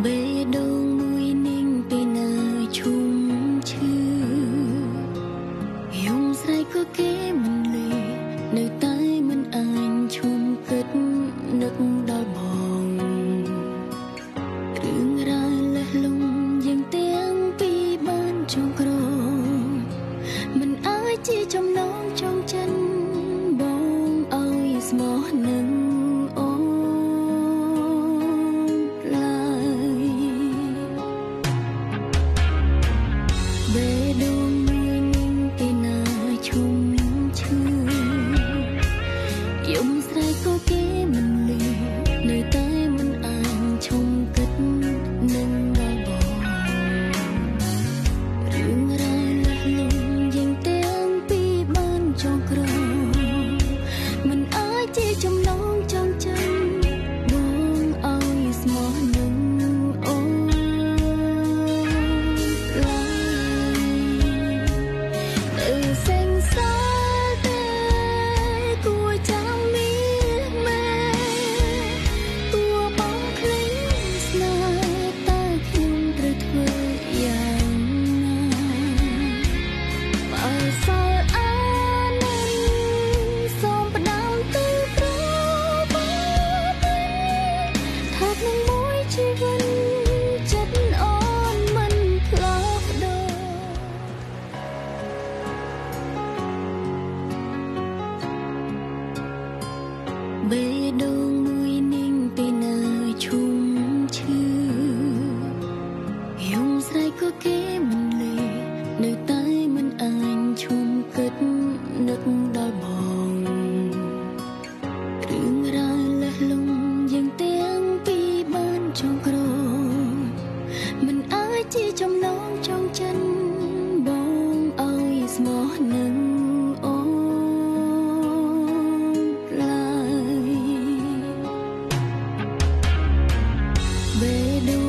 បេះដូងមួយនាងពេលនៅឈុំឈឺយំស្រែកក៏គេមិនលេនៅតែមិនអាចឈុំគិតនឹកដល់បងរឿងរ៉ាវលះលង់យើងទាំងពីរបានចងក្រងមិនអាចជាចំណងចងចិនបងឲ្យស្មោះនឹងបេះដូងមួយនាងពេលណាឈុំឈឺយំស្រែកក៏គេមិនលេនៅតែមិនអាចឈុំគិតនឹងដល់បងរឿងរ៉ាវលះលង់យើងទាំងពីរបានចងក្រងមិនអាចជាចំណងចងចាំបងឲ្យស្មោះនឹងបេះដូងមួយនាងពេលនៅឈុំឈឺយំស្រែកក៏គេមិនលេនៅតែមិនអាចឈុំគិតនឹកដល់បងរឿងរ៉ាវលះលង់យើងទាំងពីរបានចងក្រងមិនអាចជាចំណងចងចិនបងឲ្យស្មោះនឹងបេះដូ